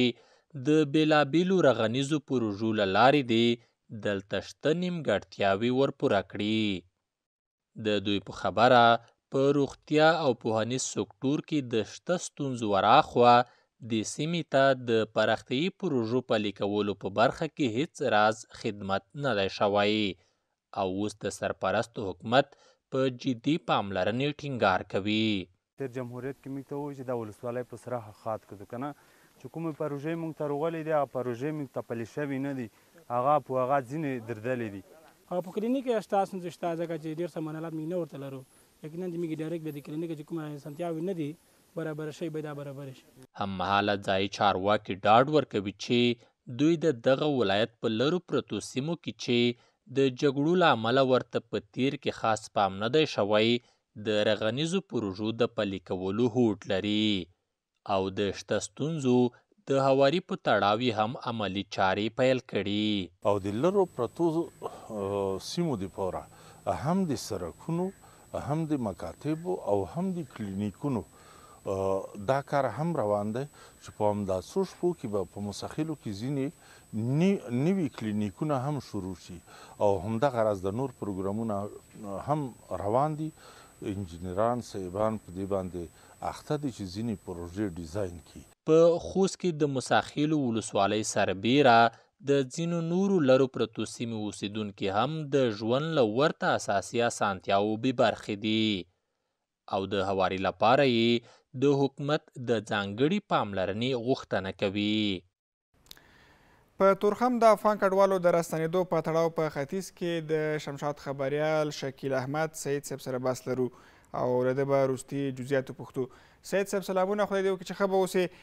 د بېلابېلو رغنیزو پروژو له لارې دې دلته شته نیمګړتیاوې ورپوره کړي. د دوی په خبره په روغتیا او پوهنیز سکتور کې د شته ستونزو وراخوا دې سیمې ته د پراختیایي پروژو پلي کولو په برخه کې هیڅ راز خدمت نه دی شوی او اوس د سرپرست حکومت په جدي پاملرنې ټینګار کوي. تیر جمهوریت کې موږ ته ووایي چې دا ولسوالۍ په سره خات کړو که نه چې کومې پروژې موږ ته راغلې دي هغه پروژې موږ ته پلي شوي نه دي هغه په هغه ځینې درېدلې دي. او په کلینیک کې شته ستونزې شته ځکه چې ډېر سمانالات موږ نه ورته لرو. یقینا د موږ ډایرکټ به د کلینیک چې کومه اسانتیاوې نه دي برابر شي به دا برابر شي. هممهاله ځایي چارواکي ډاډ ورکوي چې دوی د دغه ولایت په لرو پرتو سیمو کې چې د جګړو له امله ورته په تیر کې خاص پام نه دی شوی د رغنیزو پروژو د پلي کولو هوډ لري او د شته ستونزو د هواري په تړاو یې هم عملي چارې پیل کړي. او د لرو پرتو سیمو دپاره هم د سړکونو هم د مکاتبو او هم د کلینیکونو دا کار هم روان دی چې په همدا څو شپو کې به په مسخلو کې ځینې نوي کلینیکونه هم شروع شي او همدغه راز د نور پروګرامونه هم روان دي. انجینران صاحبان په دې باندې اخته دي چې ځینې پروژې ډیزاین کړي. په خوست کې د مساخیلو ولسوالۍ سربیره د ځینو نورو لرو پرتو سیمو اوسیدونکي هم د ژوند له ورته اساسي اسانتیاوو بې برخې دي او د هواري لپاره یې د حکومت د ځانګړي پاملرنې غوښتنه کوي. په تورخم د افغان کډوالو د راستنېدو په تړاو په ختیځ کې د شمشاد خبریال شکیل احمد سعید صاحب سره بحث لرو او له ده به وروستي جزئیاتو پوښتو. سعید صاحب سلامونه، خدای دې وکړي چې ښه به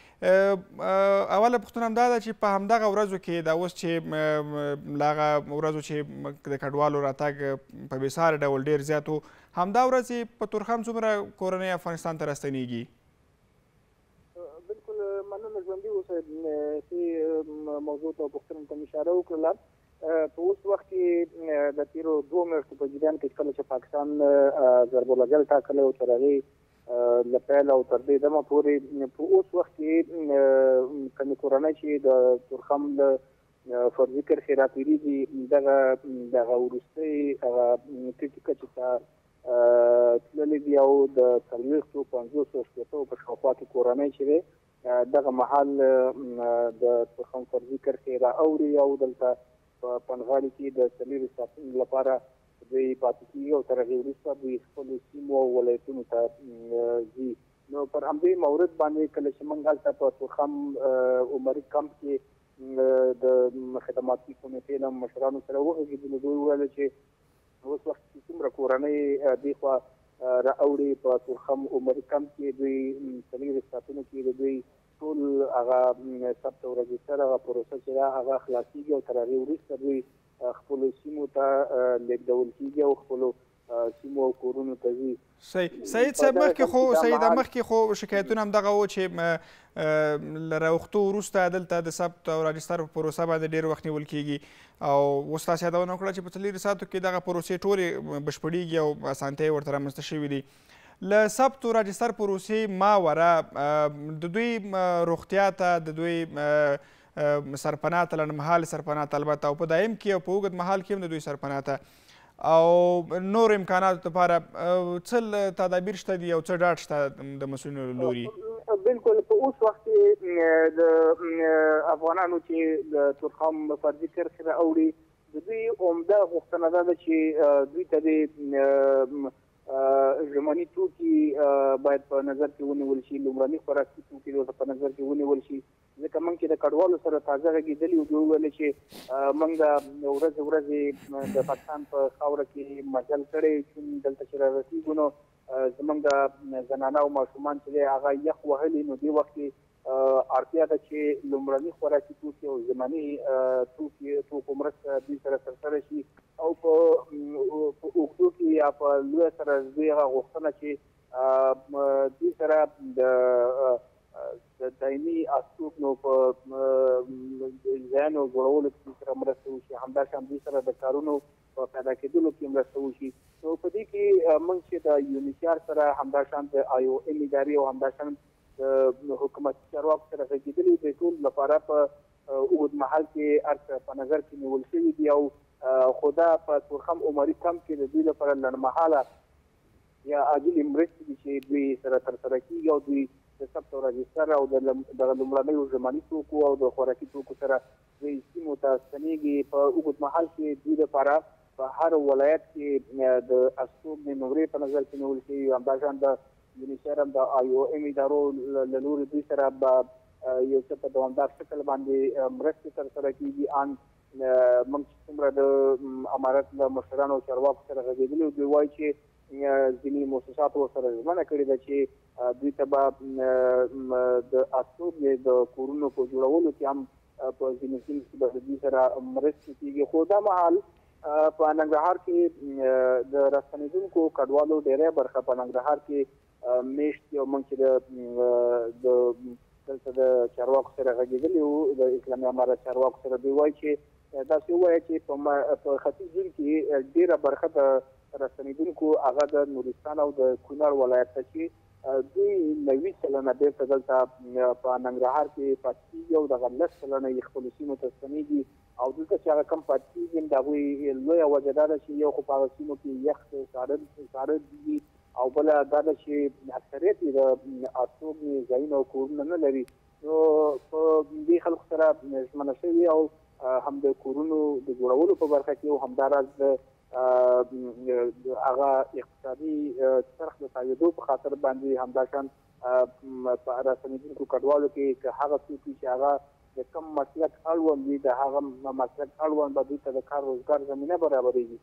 اوسې. اوله پوښتنه همدا ده چې په همدغه ورځو کې دا اوس چې له هغه ورځو چې د کډوالو راتګ په بېساره ډول ډېر زیات و، همدا ورځ په تورخم څومره کورنۍ افغانستان ته راستنېږي؟ بالکل مننه ژوندي اوسئ چې موضوع ته پوښتنې ته مې اشاره وکړله. په اوس وخت کې د تېرو 2 میاشتو په جریان کې کله چې پاکستان ضرب الاجل ټاکلی او تر هغې له پیل او تر دې دمه پورې په اوس وخت کې کومې کورنۍ چې د تورخم له فرضي کرښې راتېرېږي دغه وروستۍ هغه ټیټې کچې ته تللي دي او د 40 50 شپېتو په شاوخوا کې کورنۍ چې دی دغه مهال د تورخم فرضي کرښې را اوړي او دلته په پنغالي کې د 4 ساعتونو لپاره دوی پاتې کېږي او تر هغې وروسته دوی خپلو سیمو او ولایتونو ته ځي. نو پر همدې مورد باندې کله چې موږ هلته په تورخم عمري کمپ کې د خدماتي کمیټې له مشرانو سره وغږېدو، نو دوی وویل چې اوس وخت کې څومره کورنۍ دې خوا را اوړي په تورخم عمري کمپ کې دوی 4 ساعتونو کې د دوی ټول هغه ثبت او رجسټر هغه پروسه چې ده هغه خلاصېږي او تر هغې وروسته دوی خپلو سیمو ته لېږدول کېږي او خپلو سیمو او کورونو ته ځي. سعید صاحب مخکې خو شکایتونه همدغه و چې له راوختو وروسته دلته د ثبت او راجستر په پروسه باندې ډېر وخت نیول کېږي او اوس تاسو یادونه وکړه چې په 4 ساعتو کې دغه پروسې ټولې بشپړېږي او اسانتیاوې ورته رامنځته شوي دي. له ثبت و راجستر پروسې ماوره د دوی روغتیا ته د دوی سرپناه ته لنډمهال سرپناه ته البته او په دایم کې او په اوږد مهال کې هم د دوی سرپناه ته او نور امکاناتو لپاره څه تدابیر شته دي او څه ډاډ شته د مسؤلینو له لوري؟ بالکل په اوس وخت کې د افغانانو چې د تورخم فرضي کرښې را اوړي د دوی عمده غوښتنه دا ده چې دوی ته د ژمني توکي باید په نظر کې ونیول شي، لومړني خوراکي توکي په نظر کې ونیول شي. ځکه موږ چې د کډوالو سره تازه غږېدلي وو، دوی وویل چې موږ ورځې د پاکستان په خاوره کې مزل کړی، چې دلته چې را رسېږو نو زموږ د زنانه او ماشومان چې دی هغه یخ وهلي، نو دې وخت کې اړتیا ده چې لومړني خوراکي توکي او زماني توکو مرسته دوی سره ترسره شي او په اوږدو کې یا په لویه سره دوی هغه غوښتنه چې دوی سره د دایمي استوګنو په ځایونو جوړولو کې سره مرسته وشي، همداشان دوی سره د کارونو په پیدا کېدلو کې مرسته وشي. نو په دې کې موږ چې د یونیسیار سره همداشان د IOM ادارې او همداشان د حکومتي چارواکو سره غږېدلي د ټول لپاره په اوږد مهال کې هر په نظر کې نیول شوي دي او خو دا په تورخم عمري کمپ کې د دوی لپاره لنډمهاله یا عاجلې مرستې دي چې دوی سره ترسره کېږي او دوی د ثبت او راجستر او د لومړنیو ژمني توکو او د خوراکي توکو سره دوی سیمو ته ستنېږي. په اوږد مهال کې دوی لپاره په هر ولایت کې د استوګنې نمرې په نظر کې نیول شوي. همداشان د یونیسر هم د IOM ادارو له لورې دوی سره به یو څه په دوامدار شکل باندې مرستې ترسره کېږي. ان موږ چې څومره د امارت له مشرانو او چارواکو سره غږېدلي دوی وایي چې ځینې مؤسساتو ورسره ژمنه کړې ده چې دوی ته به د استوګنې د کورونو په جوړولو کې هم په ځینې سیمو کې به د دوی سره مرستې کېږي. خو دا مهال په ننګرهار کې د راستنېدونکو کډوالو ډېری برخه په ننګرهار کې میشت یو موږ چې دلته د چارواکو سره غږېدلي وو د اسلامي امارت چارواکو سره دوی وایي چې داسې ووایه چې په ختیځ زون کې ډېره برخه د راستنېدونکو هغه د نورستان او د کونړ ولایت ته چې دوی 90% بېرته دلته په ننګرهار کې پاتې کېږي او دغه 10% یې خپلو سیمو ته ستنېږي او دلته چې هغه کم پاتې کېږي د هغوی لویه وجه دا ده چې یو خو په هغه سیمو کې یخ ساړه دي او بله دا ده چې اکثریت یې د استوګنې ځایونه او کورونه نه لري. نو په دې خلکو سره ژمنه شوي او هم د کورونو د جوړولو په برخه کې او همداراز د هغه اقتصادي څرخ د تاویدو په خاطر باندې همداشان په راستنېدونکو کډوالو کې که هغه څوک چې هغه د کم مسلک اړوند وي د هغه مسلک اړوند به دوی ته د کار روزګار زمینه برابرېږي.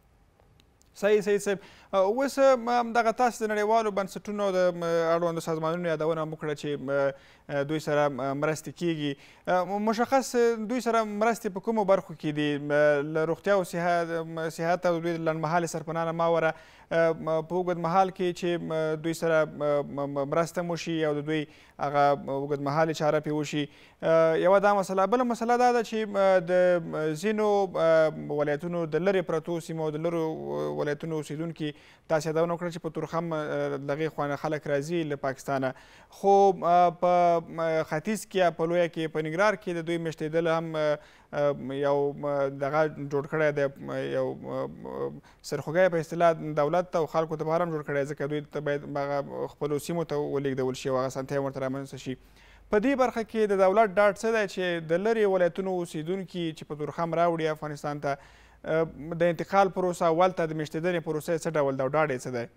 صحیح صاحب اوس دغه تاسو د نړیوالو بنسټونو د اړوندو سازمانونو یادونه هم وکړه چې دوی سره مرستې کېږي. مشخص دوی سره مرستې په کومو برخو کې دي؟ له روغتیا او صحت او دوی لنډمهالې سرپناه ماوره په اوږد مهال کې چې دوی سره مرسته مو شي او د دوی هغه اوږد مهالې چاره پرې وشي. یوه دا مسله. بله مسله دا ده چې د ځینو ولایتونو د لرې پرتو سیمو د لرو ولایتونو اوسېدونکي تاسو یادونه وکړه چې په تورخم د هغې خوا نه خلک راځي له پاکستانه، خو په ختیځ کې یا په لویه کې په ننګرهار کې د دوی میشتېدل هم یو دغه جوړ کړی دی، یو سرخوږی په اصطلاح دولت ته او خلکو ته بهر هم جوړ کړی، ځکه دوی ته باید هغه خپلو سیمو ته ولېږدول شي او هغه اسانتیا ورته رامنځته شي. په دې برخه کې د دولت ډاډ څه دی چې د لرې ولایتونو اوسېدونکي چې په تورخم راوړي افغانستان ته د انتقال پروسه ولته د میشتېدنې پروسه څه ډول ده او ډاډ یې څه دی؟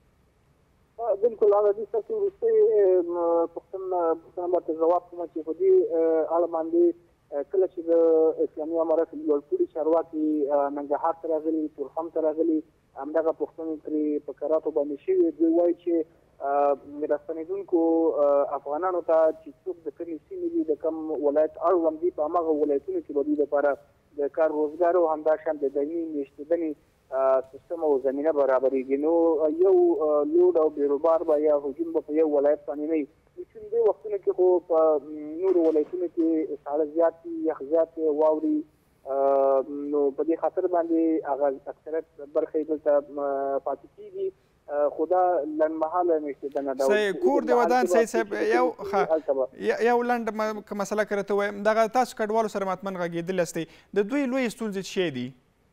بالکل هغه دې ستاسو وروستۍ پوښتنه ورته ځواب کوم چې په دې اړه باندې کله چې د اسلامي امارت لوړپوړي چارواکي ننګرهار ته راغلي، تورخم ته راغلي، همدغه پوښتنې ترې په کراتو باندې شوي. دوی وایي چې راستنېدونکو افغانانو ته چې څوک د کومې سیمې دي، د کوم ولایت اړوند دي، په هماغه ولایتونو کې به دوی لپاره د کار روزګار او همداشان د دایمي میشتېدنې سیستم او زمینه برابرېږي. نو یو لوډ او بیروبار به یا هجوم به په یو ولایت باندې نه وي. چون دې وختونو کې خو په نورو ولایتونو کې ساړه زیات دي، یخ زیات دی، واوري، نو په دې خاطر باندې هغه اکثریت برخې دلته پاتې کېږي. خو دا لنډمهاله میشتېدنه ده. صحیح. کور د ودان سید صاحب یو لنډ مسله که راته ووایم، دغه تاسو کډوالو سره مطمئن غږېدلي استئ، د دوی لویې ستونزې څه شی دي؟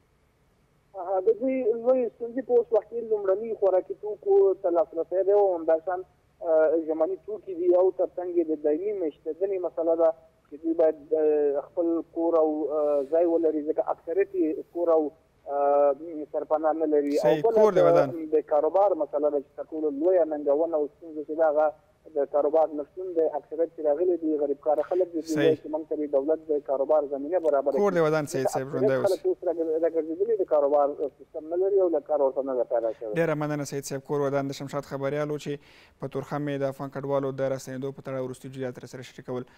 د دوی لویې ستونزې په اوس وخت کې لومړني خوراکي توکو ته لاسرسی دی او همداشان ژمني توکي دي او ترڅنګ یې د دایمي میشتېدنې مسله ده چې دوی باید خپل کور او ځای ولري، ځکه اکثریت یې کور او سرپناه نه لري. او بله د کاروبار مسله ده چې تر ټولو لویه ننګونه او ستونزه چې ده هغه د کاروبار نشتون دی. اکثریت چې راغلي دي غریب کاره خلک دي، دوی وایي چې موږ ته دولت د کاروبار زمینه برابره کړي. کور د ودان سید صاحب ژوندی اوسئ. خلک اوس راګرځېدلي د کاروبار سیستم نه لري او د کار ورته نه ده پیدا شوی. ډېره مننه سید صاحب. کور ودان د شمشاد خبریال و چې په تورخم یې د افغان کډوالو د راستنېدو په تړاو وروستي جزئیات راسره شریکول.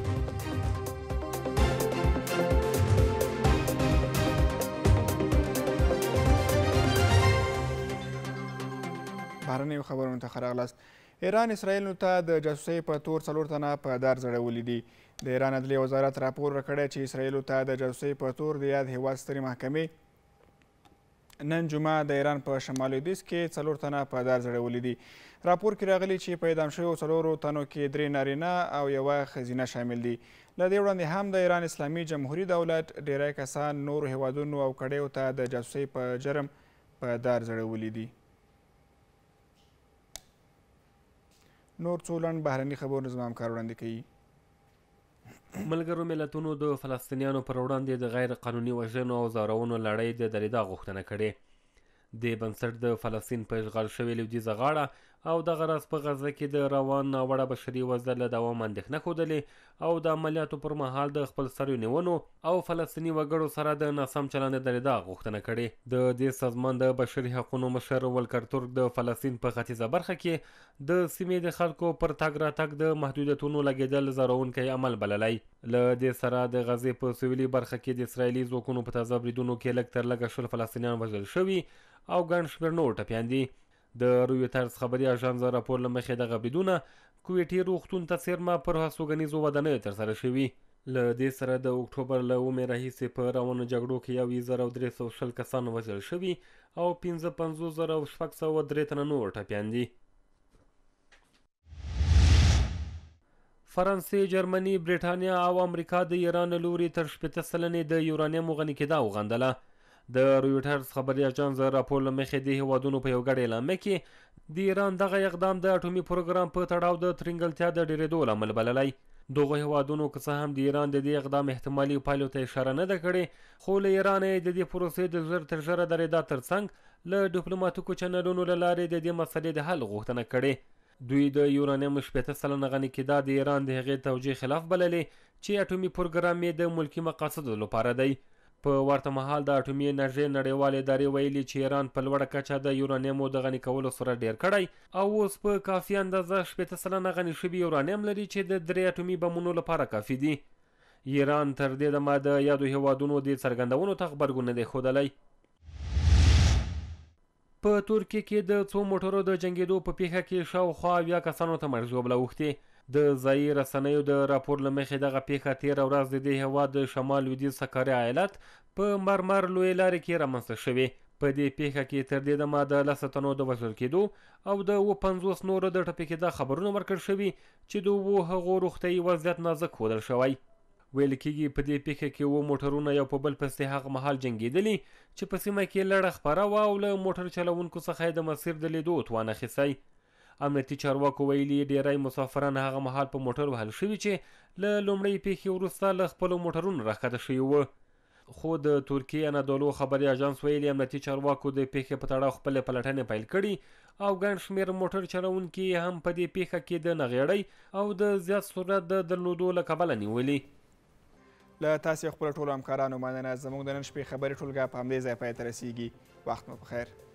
بهرنیو خبرونو ته ښه راغلاست. ایران اسرائیلو ته د جاسوسۍ په تور 4 تنه په دار ځړولي دي. د ایران عدلیې وزارت راپور ورکړی چې اسرائیلو ته د جاسوسۍ په تور د یاد هیواد سترې محکمې نن جمعه د ایران په شمال لویدیځ کې 4 تنه په دار ځړولي دي. راپور کې راغلي چې په اعدام شویو 4 تنو کې 3 نارینه او 1 ښځینه شامل دي. له دې وړاندې هم د ایران اسلامي جمهوري دولت ډیری کسان نورو هیوادونو او کډیو ته د جاسوسۍ په جرم په دار ځړولي دي. نور څو لنډ بهرني خبرونه زما همکار وړاندې کوي. ملګرو ملتونو د فلسطینیانو پر وړاندې د غیر قانوني وژنو او ځورونو لړۍ د درېدا غوښتنه کړې. د بنسټ د فلسطین په اشغال شوې لویدیځه غاړه او دغه راز په غزه کې د روان ناوړه بشري وضع له دوام اندېښنه ښودلې او د عملیاتو پر مهال د خپل سریو نیونو او فلسطیني وګړو سره د ناسم چلند درېدا غوښتنه کړې. د دې سازمان د بشري حقونو مشر ولکر ترک د فلسطین په ختیځه برخه کې د سیمې د خلکو پر تګ راتګ د محدودیتونو لګېدل ځورونکی عمل بللی. له دې سره د غزې په سویلي برخه کې د اسرائیلي ځواکونو په تازه بریدونو کې لږ تر لږه 10 فلسطینیان وژل شوي او ګڼ شمېر نور ټپیان دي. د رویټرز خبري اژانس راپور له مخې دغه بریدونه کویټي روغتون ته څیرمه پر هستوګنیزو ودانیو ترسره شوي. له دې سره د اکتوبر له 1 راهیسې په روانو جګړو کې 1320 کسان وژل شوي او 55,603 تنه نور ټپیان دي. فرانسې، جرمني، برېټانیا او امریکا د ایران له لوري تر 80 سلنې د یورانیم غني کېدا وغندله. د رویټرز خبري اژانس راپور له مخې د هیوادونو په یو ګډ اعلامیه کې د ایران دغه اقدام د اټومي پروګرام په تړاو د ترنګلتیا د ډېرېدو لامل بللی. دغه هیوادونو که څه هم د ایران د دې اقدام احتمالي پایلو ته اشاره نه ده کړې، خو له ایران یې د دې پروسې د ژر تر ژره درېدا ترڅنګ له ډیپلوماتیکو چینلونو له لارې د دې مسلې د حل غوښتنه کړې. دوی د یورانیم 80 سلنه غني کېدا د ایران د هغې توجیه خلاف بللې چې اټومي پروګرام یې د ملکي مقاصدو لپاره دی. په ورته مهال د اټومي انرژۍ نړیوالې ادارې ویلي چې ایران په لوړه کچه د یورانیمو د غني کولو سرعت ډېر کړی او اوس په کافي اندازه 80 سلنه غني شوي یورانیم لري چې د 3 اټومي بمونو لپاره کافي دي. ایران تر دې دمه د یادو هیوادونو د څرګندونو ته غبرګون نه دی ښودلی. په ترکیه کې د څو موټرو د جنګېدو په پیښه کې شاوخوا 70 کسانو ته مرګ ژوبله اوښتې. د ځایي رسنیو د راپور له مخې دغه پیښه تېره ورځ د دې هېواد د شمال لویدیځ سکاریا ایالت په مرمر لویې لارې کې رامنځته شوې. په دې پیښه کې تر دې دمه د 10 تنو د وژل کېدو او د 50 نورو د ټپي کېدا خبرونه ورکړل شوي چې د هغو روغتیایي وضعیت نازک ښودل شوی. ویل کېږي په دې پیښه کې موټرونه یو په بل پسې هغه مهال جنګېدلي چې په سیمه کې لړه خپره وه او له موټر چلوونکو څخه یې د مسیر د لیدو توان اخیستی. امنیتي چارواکو ویلي ډیری مسافران هغه مهال په موټر وهل شوي چې له لومړۍ پیښې وروسته له خپلو موټرونو راښکته شوي وو. خو د ترکیې انادولو خبري اژانس ویلي امنیتي چارواکو د پیښې په تړاو خپلې پلټنې پیل کړي او ګڼ شمېر موټر چلوونکي هم په دې پیښه کې د نغېړۍ او د زیات سرعت د درلودو له کبله نیولي. له تاسې خپلو ټولو همکارانو مننه. زموږ د نن شپې خبري ټولګه په همدې ځای پای ته رسیږي. وخت مو په خیر.